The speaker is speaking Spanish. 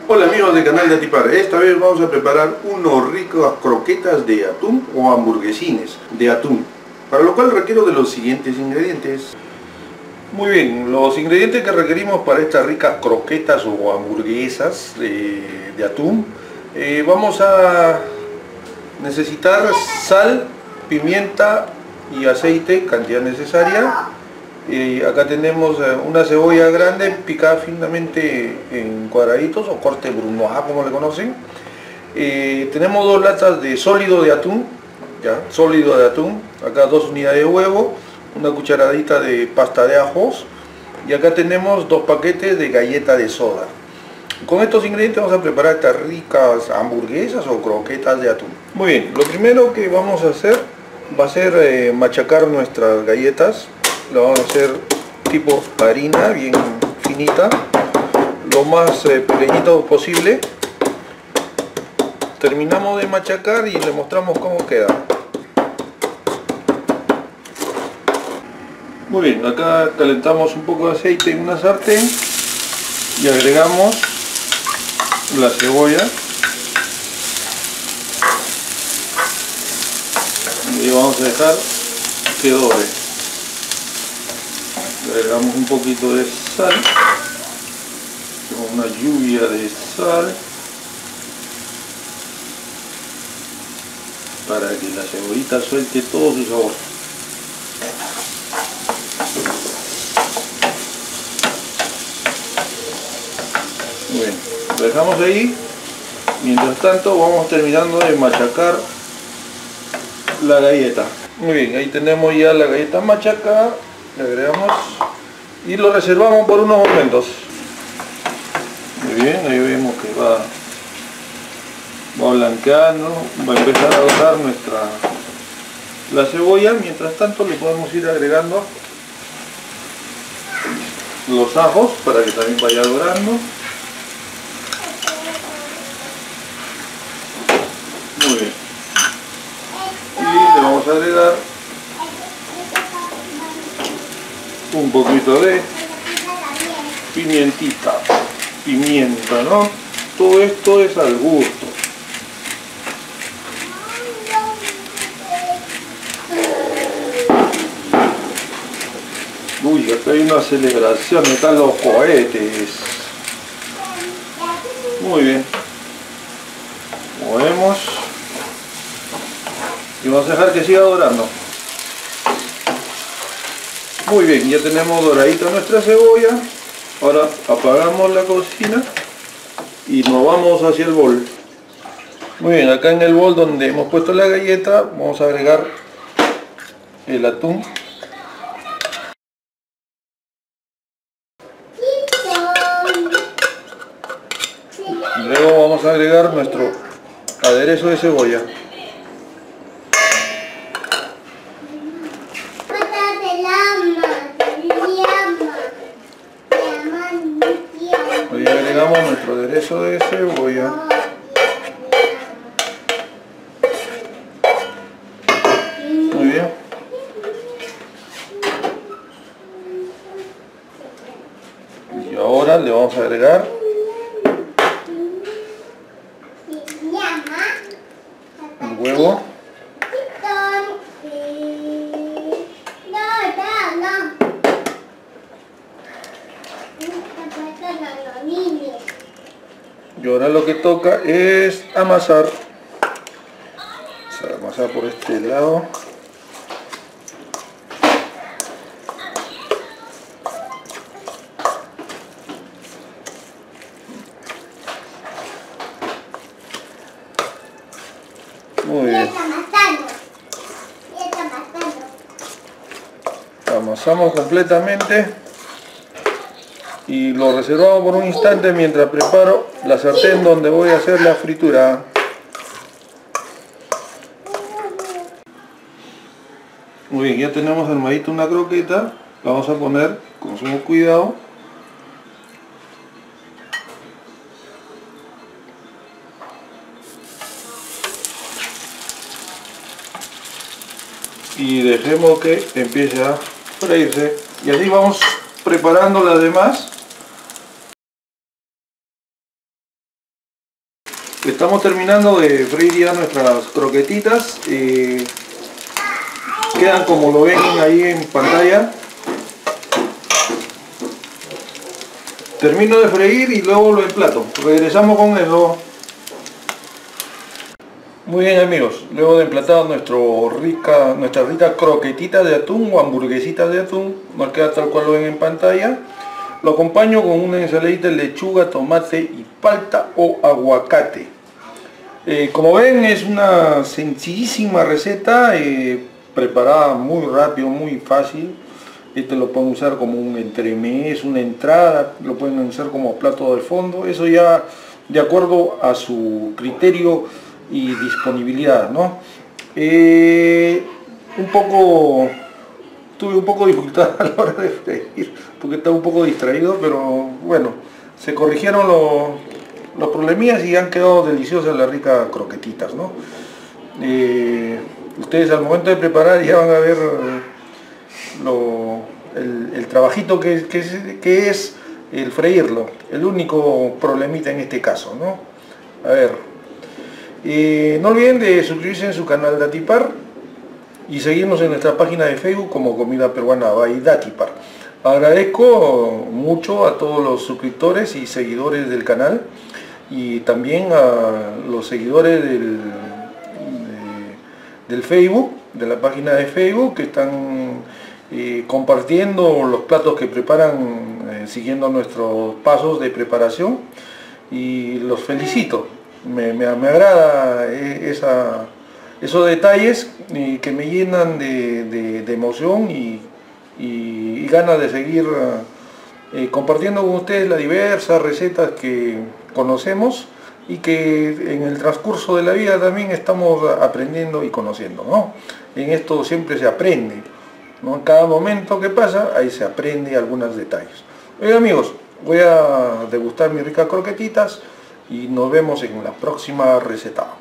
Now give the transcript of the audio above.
Hola amigos del canal de Atipar, esta vez vamos a preparar unos ricos croquetas de atún o hamburguesines de atún, para lo cual requiero de los siguientes ingredientes. Muy bien, los ingredientes que requerimos para estas ricas croquetas o hamburguesas de atún, vamos a necesitar sal, pimienta y aceite, cantidad necesaria. Acá tenemos una cebolla grande picada finamente en cuadraditos o corte brunoise como le conocen. Tenemos 2 latas de sólido de atún, acá 2 unidades de huevo, una cucharadita de pasta de ajos y acá tenemos 2 paquetes de galleta de soda. Con estos ingredientes vamos a preparar estas ricas hamburguesas o croquetas de atún. Muy bien, lo primero que vamos a hacer va a ser machacar nuestras galletas. Lo vamos a hacer tipo harina, bien finita, lo más pequeñito posible. Terminamos de machacar y le mostramos cómo queda. Muy bien, acá calentamos un poco de aceite en una sartén y agregamos la cebolla y vamos a dejar que dore. Agregamos un poquito de sal, una lluvia de sal para que la cebollita suelte todo su sabor. Muy bien, lo dejamos ahí. Mientras tanto vamos terminando de machacar la galleta. Muy bien, ahí tenemos ya la galleta machacada. Le agregamos y lo reservamos por unos momentos. Muy bien, ahí vemos que va blanqueando, va a empezar a dorar la cebolla. Mientras tanto le podemos ir agregando los ajos para que también vaya dorando. Muy bien, y le vamos a agregar un poquito de pimienta, ¿no? Todo esto es al gusto. Uy, acá hay una celebración, están los cohetes. Muy bien. Movemos y vamos a dejar que siga dorando. Muy bien, ya tenemos doradita nuestra cebolla. Ahora apagamos la cocina y nos vamos hacia el bol. Muy bien, acá en el bol donde hemos puesto la galleta vamos a agregar el atún. Y luego vamos a agregar nuestro aderezo de cebolla. Hoy agregamos nuestro aderezo de cebolla. Muy bien. Y ahora le vamos a agregar el huevo. Y ahora lo que toca es amasar. Vamos a amasar por este lado. Muy bien. Amasamos completamente. Y lo reservamos por un instante mientras preparo la sartén donde voy a hacer la fritura. Muy bien, ya tenemos armadita una croqueta. La vamos a poner con sumo cuidado. Y dejemos que empiece a freírse. Y así vamos preparando las demás. Estamos terminando de freír ya nuestras croquetitas. Quedan como lo ven ahí en pantalla. Termino de freír y luego lo emplato. Regresamos con eso. Muy bien amigos, luego de emplatar nuestra rica croquetita de atún o hamburguesitas de atún, nos queda tal cual lo ven en pantalla. Lo acompaño con una ensaladita de lechuga, tomate y palta o aguacate. Como ven, es una sencillísima receta, preparada muy rápido, muy fácil. Este lo pueden usar como un entremés, una entrada, lo pueden usar como plato de fondo, eso ya de acuerdo a su criterio y disponibilidad, ¿no? Tuve un poco de dificultad a la hora de freír porque estaba un poco distraído, pero bueno, se corrigieron los problemillas y han quedado deliciosas las ricas croquetitas, ¿no? Ustedes al momento de preparar ya van a ver el trabajito que es el freírlo, el único problemita en este caso, ¿no? A ver, no olviden de suscribirse en su canal Datipar y seguirnos en nuestra página de Facebook como Comida Peruana by Datipar. Agradezco mucho a todos los suscriptores y seguidores del canal y también a los seguidores del Facebook, de la página de Facebook, que están compartiendo los platos que preparan siguiendo nuestros pasos de preparación, y los felicito. Me agrada esos detalles que me llenan de emoción y ganas de seguir compartiendo con ustedes las diversas recetas que conocemos y que en el transcurso de la vida también estamos aprendiendo y conociendo, ¿no? En esto siempre se aprende, ¿no? En cada momento que pasa, ahí se aprende algunos detalles. Oigan amigos, voy a degustar mis ricas croquetitas y nos vemos en la próxima receta.